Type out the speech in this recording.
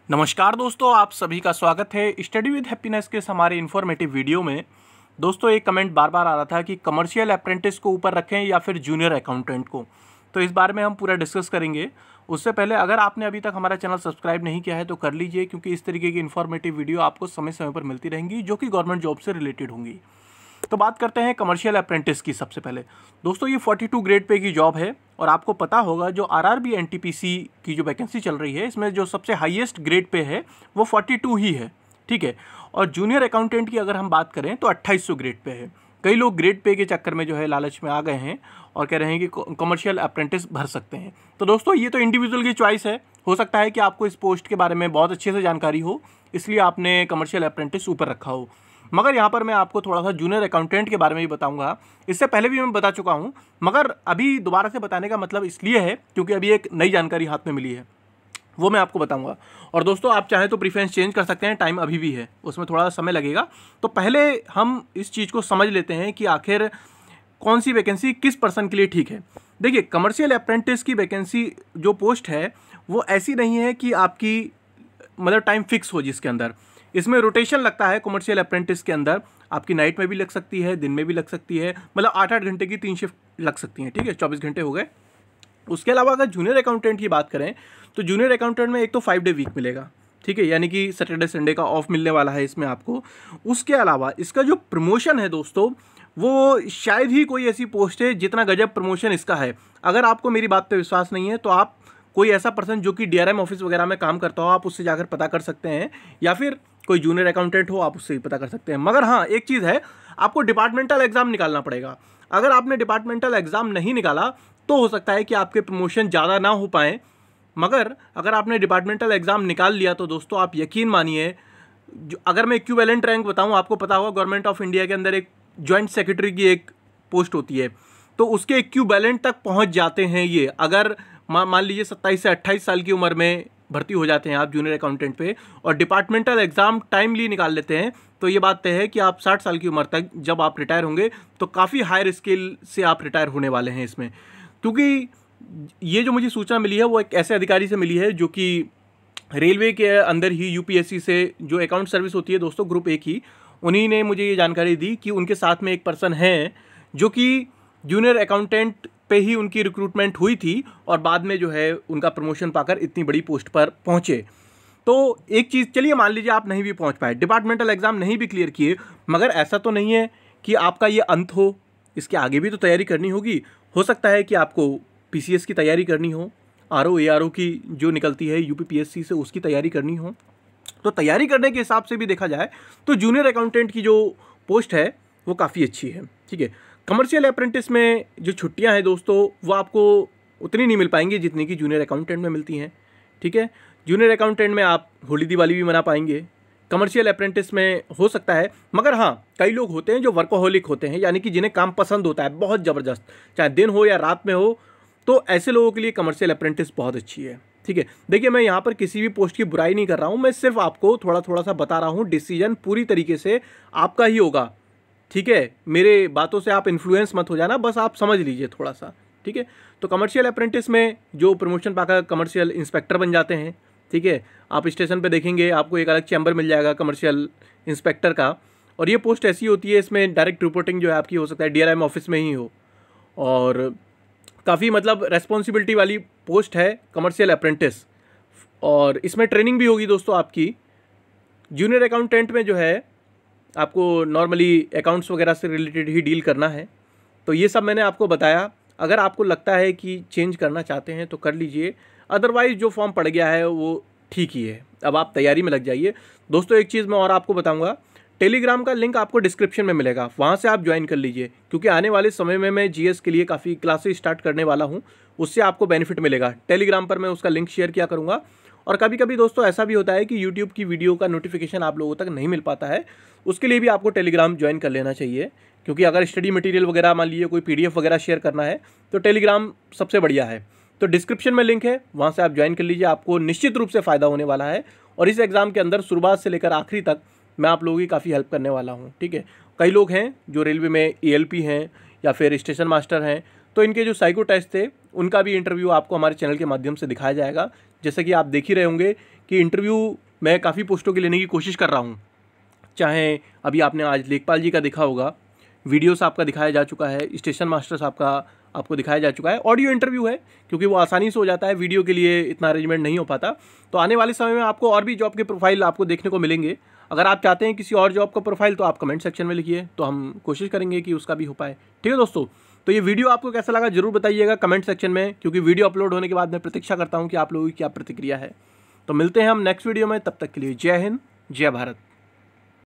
नमस्कार दोस्तों, आप सभी का स्वागत है स्टडी विद हैप्पीनेस के हमारे इन्फॉर्मेटिव वीडियो में। दोस्तों, एक कमेंट बार बार आ रहा था कि कमर्शियल अप्रेंटिस को ऊपर रखें या फिर जूनियर अकाउंटेंट को, तो इस बारे में हम पूरा डिस्कस करेंगे। उससे पहले अगर आपने अभी तक हमारा चैनल सब्सक्राइब नहीं किया है तो कर लीजिए, क्योंकि इस तरीके की इन्फॉर्मेटिव वीडियो आपको समय समय पर मिलती रहेंगी जो कि गवर्नमेंट जॉब से रिलेटेड होंगी। तो बात करते हैं कमर्शियल अप्रेंटिस की। सबसे पहले दोस्तों, ये 42 ग्रेड पे की जॉब है और आपको पता होगा जो आरआरबी एनटीपीसी की जो वैकेंसी चल रही है, इसमें जो सबसे हाईएस्ट ग्रेड पे है वो 42 ही है, ठीक है। और जूनियर अकाउंटेंट की अगर हम बात करें तो 2800 ग्रेड पे है। कई लोग ग्रेड पे के चक्कर में जो है लालच में आ गए हैं और कह रहे हैं कि कमर्शियल अप्रेंटिस भर सकते हैं। तो दोस्तों, ये तो इंडिविजुअल की चॉइस है। हो सकता है कि आपको इस पोस्ट के बारे में बहुत अच्छे से जानकारी हो, इसलिए आपने कमर्शियल अप्रेंटिस ऊपर रखा हो। मगर यहाँ पर मैं आपको थोड़ा सा जूनियर अकाउंटेंट के बारे में भी बताऊंगा। इससे पहले भी मैं बता चुका हूँ, मगर अभी दोबारा से बताने का मतलब इसलिए है क्योंकि अभी एक नई जानकारी हाथ में मिली है, वो मैं आपको बताऊंगा। और दोस्तों, आप चाहे तो प्रीफरेंस चेंज कर सकते हैं, टाइम अभी भी है, उसमें थोड़ा सा समय लगेगा। तो पहले हम इस चीज़ को समझ लेते हैं कि आखिर कौन सी वैकेंसी किस पर्सन के लिए ठीक है। देखिए, कमर्शियल अप्रेंटिस की वैकेंसी जो पोस्ट है वो ऐसी नहीं है कि आपकी मतलब टाइम फिक्स हो, जिसके अंदर इसमें रोटेशन लगता है। कमर्शियल अप्रेंटिस के अंदर आपकी नाइट में भी लग सकती है, दिन में भी लग सकती है, मतलब 8-8 घंटे की 3 शिफ्ट लग सकती हैं, ठीक है, 24 घंटे हो गए। उसके अलावा अगर जूनियर अकाउंटेंट की बात करें तो जूनियर अकाउंटेंट में एक तो 5 डे वीक मिलेगा, ठीक है, यानी कि सैटरडे संडे का ऑफ मिलने वाला है इसमें आपको। उसके अलावा इसका जो प्रमोशन है दोस्तों, वो शायद ही कोई ऐसी पोस्ट है जितना गजब प्रमोशन इसका है। अगर आपको मेरी बात पे विश्वास नहीं है तो आप कोई ऐसा पर्सन जो कि डीआरएम ऑफिस वगैरह में काम करता हो, आप उससे जाकर पता कर सकते हैं, या फिर कोई जूनियर अकाउंटेंट हो आप उससे भी पता कर सकते हैं। मगर हाँ, एक चीज़ है, आपको डिपार्टमेंटल एग्जाम निकालना पड़ेगा। अगर आपने डिपार्टमेंटल एग्जाम नहीं निकाला तो हो सकता है कि आपके प्रमोशन ज़्यादा ना हो पाए, मगर अगर आपने डिपार्टमेंटल एग्जाम निकाल लिया तो दोस्तों आप यकीन मानिए, अगर मैं इक्विवेलेंट रैंक बताऊँ, आपको पता होगा गवर्नमेंट ऑफ इंडिया के अंदर एक जॉइंट सेक्रेटरी की एक पोस्ट होती है, तो उसके इक्विवेलेंट तक पहुँच जाते हैं ये। अगर मान लीजिए 27 से 28 साल की उम्र में भर्ती हो जाते हैं आप जूनियर अकाउंटेंट पे और डिपार्टमेंटल एग्जाम टाइमली निकाल लेते हैं, तो ये बात तय है कि आप 60 साल की उम्र तक जब आप रिटायर होंगे तो काफ़ी हायर स्केल से आप रिटायर होने वाले हैं इसमें। क्योंकि ये जो मुझे सूचना मिली है वो एक ऐसे अधिकारी से मिली है जो कि रेलवे के अंदर ही यूपीएससी से जो अकाउंट सर्विस होती है दोस्तों, ग्रुप 1 ही, उन्हीं ने मुझे ये जानकारी दी कि उनके साथ में एक पर्सन है जो कि जूनियर अकाउंटेंट पे ही उनकी रिक्रूटमेंट हुई थी और बाद में जो है उनका प्रमोशन पाकर इतनी बड़ी पोस्ट पर पहुंचे। तो एक चीज़, चलिए मान लीजिए आप नहीं भी पहुंच पाए, डिपार्टमेंटल एग्जाम नहीं भी क्लियर किए, मगर ऐसा तो नहीं है कि आपका ये अंत हो, इसके आगे भी तो तैयारी करनी होगी। हो सकता है कि आपको पीसीएस की तैयारी करनी हो, आरओ एआरओ की जो निकलती है यूपीपीएससी से, उसकी तैयारी करनी हो। तो तैयारी करने के हिसाब से भी देखा जाए तो जूनियर अकाउंटेंट की जो पोस्ट है वो काफ़ी अच्छी है, ठीक है। कमर्शियल अप्रेंटिस में जो छुट्टियां हैं दोस्तों, वो आपको उतनी नहीं मिल पाएंगी जितनी कि जूनियर अकाउंटेंट में मिलती हैं, ठीक है। जूनियर अकाउंटेंट में आप होली दिवाली भी मना पाएंगे, कमर्शियल अप्रेंटिस में हो सकता है। मगर हाँ, कई लोग होते हैं जो वर्कोहॉलिक होते हैं, यानी कि जिन्हें काम पसंद होता है बहुत ज़बरदस्त, चाहे दिन हो या रात में हो, तो ऐसे लोगों के लिए कमर्शियल अप्रेंटिस बहुत अच्छी है, ठीक है। देखिए, मैं यहाँ पर किसी भी पोस्ट की बुराई नहीं कर रहा हूँ, मैं सिर्फ आपको थोड़ा थोड़ा सा बता रहा हूँ। डिसीजन पूरी तरीके से आपका ही होगा, ठीक है। मेरे बातों से आप इन्फ्लुएंस मत हो जाना, बस आप समझ लीजिए थोड़ा सा, ठीक है। तो कमर्शियल अप्रेंटिस में जो प्रमोशन पाकर कमर्शियल इंस्पेक्टर बन जाते हैं, ठीक है। आप स्टेशन पे देखेंगे आपको एक अलग चैम्बर मिल जाएगा कमर्शियल इंस्पेक्टर का, और ये पोस्ट ऐसी होती है, इसमें डायरेक्ट रिपोर्टिंग जो है आपकी हो सकता है डीआरएम ऑफिस में ही हो, और काफ़ी मतलब रेस्पॉन्सिबिलिटी वाली पोस्ट है कमर्शियल अप्रेंटिस, और इसमें ट्रेनिंग भी होगी दोस्तों आपकी। जूनियर अकाउंटेंट में जो है आपको नॉर्मली अकाउंट्स वगैरह से रिलेटेड ही डील करना है। तो ये सब मैंने आपको बताया। अगर आपको लगता है कि चेंज करना चाहते हैं तो कर लीजिए, अदरवाइज़ जो फॉर्म पड़ गया है वो ठीक ही है। अब आप तैयारी में लग जाइए दोस्तों। एक चीज़ मैं और आपको बताऊंगा, टेलीग्राम का लिंक आपको डिस्क्रिप्शन में मिलेगा, वहाँ से आप ज्वाइन कर लीजिए, क्योंकि आने वाले समय में मैं जीएस के लिए काफ़ी क्लासेस स्टार्ट करने वाला हूँ, उससे आपको बेनिफिट मिलेगा। टेलीग्राम पर मैं उसका लिंक शेयर किया करूँगा। और कभी कभी दोस्तों ऐसा भी होता है कि यूट्यूब की वीडियो का नोटिफिकेशन आप लोगों तक नहीं मिल पाता है, उसके लिए भी आपको टेलीग्राम ज्वाइन कर लेना चाहिए, क्योंकि अगर स्टडी मटेरियल वगैरह मान लीजिए कोई पीडीएफ वगैरह शेयर करना है तो टेलीग्राम सबसे बढ़िया है। तो डिस्क्रिप्शन में लिंक है, वहाँ से आप ज्वाइन कर लीजिए, आपको निश्चित रूप से फ़ायदा होने वाला है। और इस एग्ज़ाम के अंदर शुरुआत से लेकर आखिरी तक मैं आप लोगों की काफ़ी हेल्प करने वाला हूँ, ठीक है। कई लोग हैं जो रेलवे में एएलपी हैं या फिर स्टेशन मास्टर हैं, तो इनके जो साइको टेस्ट थे उनका भी इंटरव्यू आपको हमारे चैनल के माध्यम से दिखाया जाएगा। जैसे कि आप देख ही रहे होंगे कि इंटरव्यू मैं काफ़ी पोस्टों के लेने की कोशिश कर रहा हूँ। चाहे अभी आपने आज लेखपाल जी का देखा होगा, वीडियोस आपका दिखाया जा चुका है, स्टेशन मास्टर साहब का आपको दिखाया जा चुका है, ऑडियो इंटरव्यू है क्योंकि वो आसानी से हो जाता है, वीडियो के लिए इतना अरेंजमेंट नहीं हो पाता। तो आने वाले समय में आपको और भी जॉब के प्रोफाइल आपको देखने को मिलेंगे। अगर आप चाहते हैं किसी और जॉब का प्रोफाइल तो आप कमेंट सेक्शन में लिखिए, तो हम कोशिश करेंगे कि उसका भी हो पाए। ठीक है दोस्तों, तो ये वीडियो आपको कैसा लगा जरूर बताइएगा कमेंट सेक्शन में, क्योंकि वीडियो अपलोड होने के बाद मैं प्रतीक्षा करता हूँ कि आप लोगों की क्या प्रतिक्रिया है। तो मिलते हैं हम नेक्स्ट वीडियो में, तब तक के लिए जय हिंद, जय भारत।